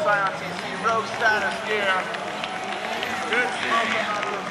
Scion TC Rogue status here. Good smoke on